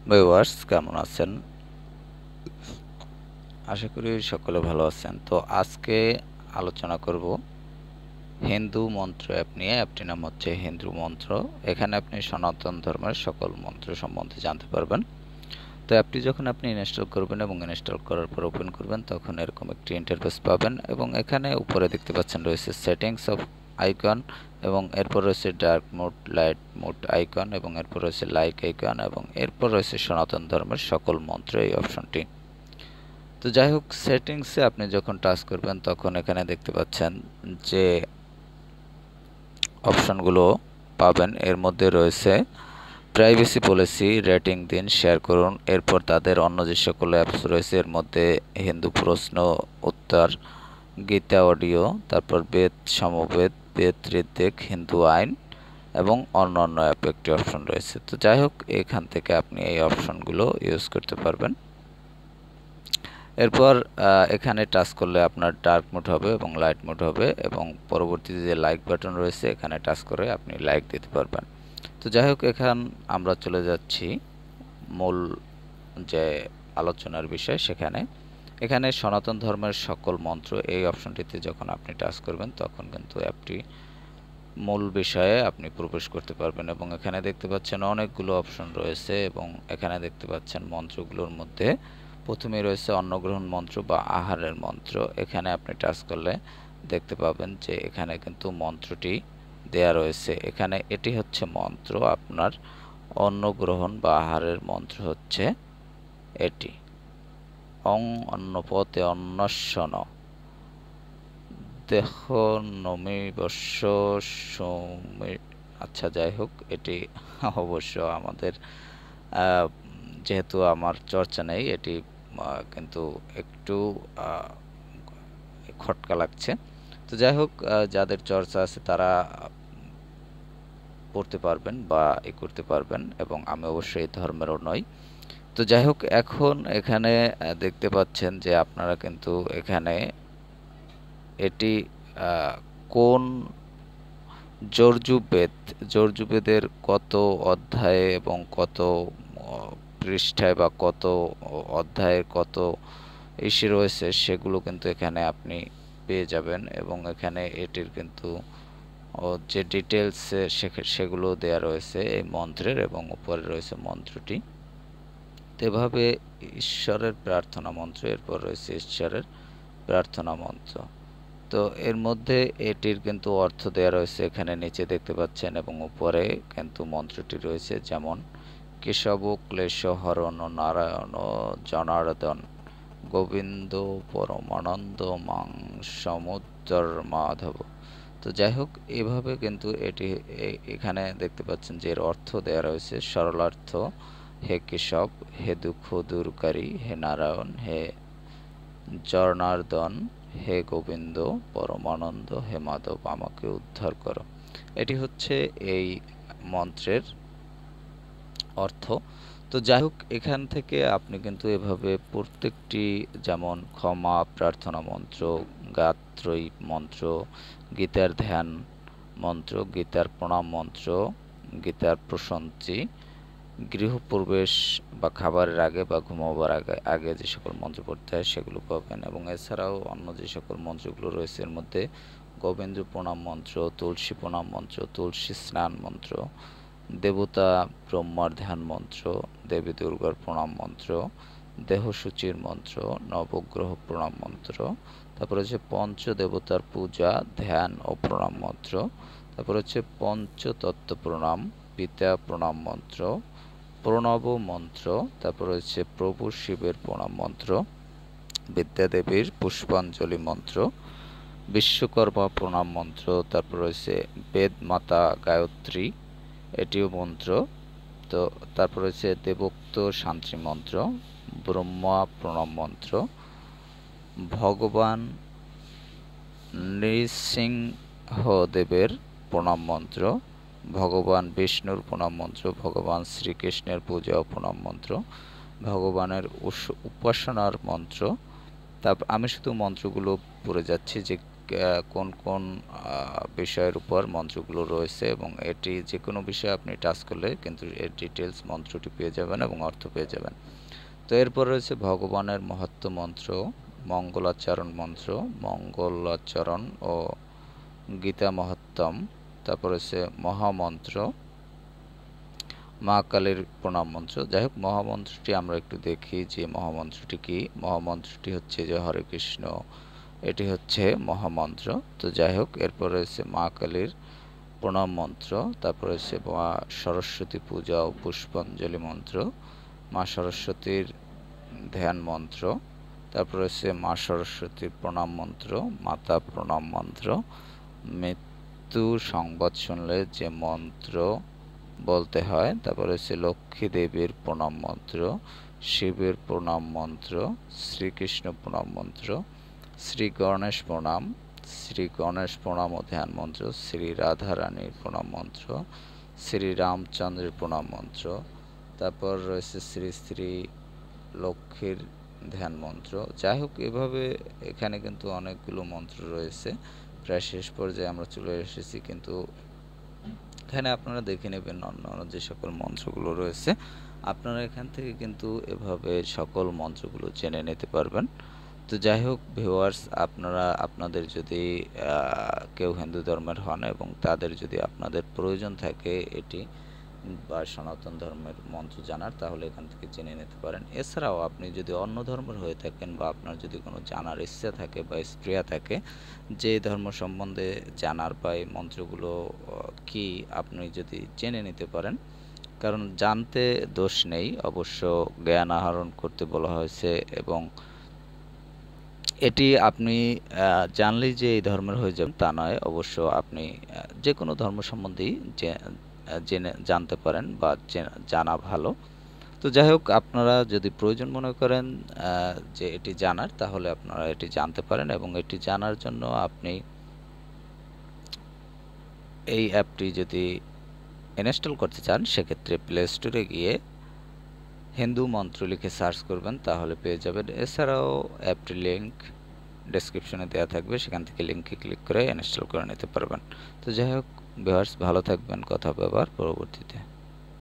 Viewers কেমন আছেন? আশা করি সকলে ভালো আছেন। তো আজকে আলোচনা করব হিন্দু মন্ত্র অ্যাপ নিয়ে। অ্যাপটির নাম হচ্ছে হিন্দু মন্ত্র। এখানে আপনি সনাতন ধর্মের সকল মন্ত্র সম্বন্ধে জানতে পারবেন। তো অ্যাপটি যখন আপনি ইনস্টল করবেন এবং ইনস্টল করার পর ওপেন করবেন, তখন এরকম একটি ইন্টারফেস পাবেন এবং এখানে উপরে দেখতে পাচ্ছেন রয়েছে সেটিংস অফ আইকন এবং এরপর রয়েছে dark mode, light mode icon এবং এরপর রয়েছে লাইক আইকন এবং এরপর রয়েছে সনাতন ধর্মের সকল মন্ত্র এই অপশনটি। তো যাই হোক, সেটিংসে আপনি যখন টাচ করবেন তখন এখানে দেখতে পাচ্ছেন যে অপশনগুলো পাবেন। এর মধ্যে রয়েছে প্রাইভেসি পলিসি, রেটিং দিন, শেয়ার করুন। এরপর তাদের অন্য যে সকল অ্যাপস রয়েছে এর মধ্যে হিন্দু প্রশ্ন উত্তর, গীতা অডিও, তারপর বেদ সমবেদ, বেদ ঋদ্বেগ, হিন্দু আইন এবং অন্যান্য অ্যাপ একটি অপশন রয়েছে। তো যাই হোক, এখান থেকে আপনি এই অপশনগুলো ইউজ করতে পারবেন। এরপর এখানে টাচ করলে আপনার ডার্ক মোড হবে এবং লাইট মোড হবে এবং পরবর্তীতে যে লাইক বাটন রয়েছে এখানে টাচ করে আপনি লাইক দিতে পারবেন। তো যাই হোক, আমরা চলে যাচ্ছি মূল যে আলোচনার বিষয় সেখানে। এখানে সনাতন ধর্মের সকল মন্ত্র এই অপশনটিতে যখন আপনি টাচ করবেন তখন কিন্তু অ্যাপটি মূল বিষয়ে আপনি প্রবেশ করতে পারবেন এবং এখানে দেখতে পাচ্ছেন অনেকগুলো অপশন রয়েছে এবং এখানে দেখতে পাচ্ছেন মন্ত্রগুলোর মধ্যে প্রথমেই রয়েছে অন্নগ্রহণ মন্ত্র বা আহারের মন্ত্র। এখানে আপনি টাচ করলে দেখতে পাবেন যে এখানে কিন্তু মন্ত্রটি দেয়া রয়েছে। এখানে এটি হচ্ছে মন্ত্র, আপনার অন্নগ্রহণ বা আহারের মন্ত্র হচ্ছে এটি। অং অন্নপতে অন্নস্বন দেহ নমি বর্ষ সৌমি। আচ্ছা, যাই হোক, এটি অবশ্য আমাদের যেহেতু আমার চর্চা নেই, এটি কিন্তু একটু খটকা লাগছে। তো যাই হোক, যাদের চর্চা আছে তারা পড়তে পারবেন বা করতে পারবেন এবং আমি অবশ্যই এই ধর্মেরও নই। তো যাই হোক, এখন এখানে দেখতে পাচ্ছেন যে আপনারা কিন্তু এখানে এটি কোন যর্জুবেদের কত অধ্যায়ে এবং কত পৃষ্ঠায় বা কত অধ্যায়ের কত ইস্যু রয়েছে সেগুলো কিন্তু এখানে আপনি পেয়ে যাবেন এবং এখানে এটির কিন্তু যে ডিটেলস সেগুলো দেয়া রয়েছে এই মন্ত্রের এবং উপরে রয়েছে মন্ত্রটি। তো এভাবে ঈশ্বরের প্রার্থনা মন্ত্র, এরপর রয়েছে ঈশ্বরের প্রার্থনা মন্ত্র। তো এর মধ্যে এটির কিন্তু অর্থ দেয়া রয়েছে এখানে নিচে দেখতে পাচ্ছেন এবং উপরে কিন্তু মন্ত্রটি রয়েছে, যেমন কেশব ক্লেশ হরণ নারায়ণ জনার্দন গোবিন্দ পরমানন্দ মাং সমুদ্র মাধব। তো যাই হোক, এভাবে কিন্তু এটি এখানে দেখতে পাচ্ছেন যে এর অর্থ দেয়া রয়েছে। সরলার্থ: হে কেশব, হে দুঃখ দূরকারী, হে নারায়ণ, হে জনার্দন, হে গোবিন্দ পরমানন্দ, হে মাধব, আমাকে উদ্ধার করো। এটি হচ্ছে এই মন্ত্রের অর্থ। তো যাই হোক, এখান থেকে আপনি কিন্তু এভাবে প্রত্যেকটি, যেমন ক্ষমা প্রার্থনা মন্ত্র, গাত্রয়ী মন্ত্র, গীতার ধ্যান মন্ত্র, গীতার প্রণাম মন্ত্র, গীতার প্রশংসি, গৃহপ্রবেশ বা খাবারের আগে বা ঘুমাবার আগে আগে যে সকল মন্ত্র পড়তে হয় সেগুলো পাবেন এবং এছাড়াও অন্য যে সকল মন্ত্রগুলো রয়েছে এর মধ্যে গোবিন্দ প্রণাম মন্ত্র, তুলসী প্রণাম মন্ত্র, তুলসী স্নান মন্ত্র, দেবতা ব্রহ্মার ধ্যান মন্ত্র, দেবী দুর্গার প্রণাম মন্ত্র, দেহসূচির মন্ত্র, নবগ্রহ প্রণাম মন্ত্র, তারপর হচ্ছে পঞ্চদেবতার পূজা ধ্যান ও প্রণাম মন্ত্র, তারপর হচ্ছে পঞ্চতত্ত্ব প্রণাম, পিতা প্রণাম মন্ত্র, প্রণব মন্ত্র, তারপর হচ্ছে প্রভু শিবের প্রণাম মন্ত্র, বিদ্যাদেবীর পুষ্পাঞ্জলি মন্ত্র, বিশ্বকর্মা প্রণাম মন্ত্র, তারপর হচ্ছে বেদ মাতা গায়ত্রী এটিও মন্ত্র। তো তারপর হচ্ছে দেবোক্ত শান্তি মন্ত্র, ব্রহ্মা প্রণাম মন্ত্র, ভগবান নৃসিংহদেবের প্রণাম মন্ত্র, ভগবান বিষ্ণুর প্রণাম মন্ত্র, ভগবান শ্রীকৃষ্ণের পূজা ও প্রণাম মন্ত্র, ভগবানের উপাসনার মন্ত্র। তারপর আমি শুধু মন্ত্রগুলো পড়ে যাচ্ছি যে কোন কোন বিষয়ের উপর মন্ত্রগুলো রয়েছে, এবং এটি যে কোনো বিষয়ে আপনি টাচ করলে কিন্তু এর ডিটেলস মন্ত্রটি পেয়ে যাবেন এবং অর্থ পেয়ে যাবেন। তো এরপর রয়েছে ভগবানের মাহাত্ম্য মন্ত্র, মঙ্গলাচরণ মন্ত্র, মঙ্গলাচরণ ও গীতা মাহাত্ম্যম, তারপর হচ্ছে মহামন্ত্র, মা কালীর প্রণাম মন্ত্র। যাই হোক, মহামন্ত্রটি আমরা একটু দেখি যে মহামন্ত্রটি কি। মহামন্ত্রটি হচ্ছে যে হরে কৃষ্ণ, এটি হচ্ছে মহামন্ত্র। তো যাই হোক, এরপর রয়েছে মা কালীর প্রণাম মন্ত্র, তারপর হচ্ছে মা সরস্বতী পূজা ও পুষ্পাঞ্জলি মন্ত্র, মা সরস্বতীর ধ্যান মন্ত্র, তারপর হচ্ছে মা সরস্বতীর প্রণাম মন্ত্র, মাতা প্রণাম মন্ত্র, মৃত্যু সংবাদ শুনলে যে মন্ত্র বলতে হয়, তারপর হচ্ছে লক্ষ্মী দেবীর প্রণাম মন্ত্র, শিবের প্রণাম মন্ত্র, শ্রীকৃষ্ণ প্রণাম মন্ত্র, শ্রী গণেশ প্রণাম, শ্রী গণেশ প্রণাম ও ধ্যান মন্ত্র, শ্রী রাধারানীর প্রণাম মন্ত্র, শ্রী রামচন্দ্রের প্রণাম মন্ত্র, তারপর রয়েছে শ্রী শ্রী লক্ষ্মীর ধ্যান মন্ত্র। যাই হোক, এভাবে এখানে কিন্তু অনেকগুলো মন্ত্র রয়েছে। প্রায় শেষ পর্যায়ে আমরা চলে এসেছি, কিন্তু এখানে আপনারা দেখে নেবেন অন্যান্য যে সকল মন্ত্রগুলো রয়েছে। আপনারা এখান থেকে কিন্তু এভাবে সকল মন্ত্রগুলো জেনে নিতে পারবেন। তো যাই হোক ভিউয়ার্স, আপনারা আপনাদের যদি কেউ হিন্দু ধর্মের হন এবং তাদের যদি আপনাদের প্রয়োজন থাকে এটি বা সনাতন ধর্মের মন্ত্র জানার, তাহলে এখান থেকে জেনে নিতে পারেন। এছাড়াও আপনি যদি অন্য ধর্মের হয়ে থাকেন বা আপনার যদি কোনো জানার ইচ্ছা থাকে বা স্পৃহা থাকে যে ধর্ম সম্বন্ধে জানার বা এই মন্ত্রগুলো কি, আপনি যদি জেনে নিতে পারেন। কারণ জানতে দোষ নেই, অবশ্য জ্ঞান আহরণ করতে বলা হয়েছে, এবং এটি আপনি জানলেই যে এই ধর্মের হয়ে যাবেন তা নয়। অবশ্য আপনি যে কোনো ধর্ম সম্বন্ধেই জেনে জানতে পারেন বা জানা ভালো। তো যাই হোক, আপনারা যদি প্রয়োজন মনে করেন যে এটি জানার, তাহলে আপনারা এটি জানতে পারেন, এবং এটি জানার জন্য আপনি এই অ্যাপটি যদি ইনস্টল করতে চান, সেক্ষেত্রে প্লে স্টোরে গিয়ে হিন্দু মন্ত্র লিখে সার্চ করবেন, তাহলে পেয়ে যাবেন। এছাড়াও অ্যাপটির লিঙ্ক ডেসক্রিপশনে দেওয়া থাকবে, সেখান থেকে লিঙ্কে ক্লিক করে ইনস্টল করে নিতে পারবেন। তো যাই হোক ভিউয়ার্স, ভালো থাকবেন, কথা হবে আবার পরবর্তীতে।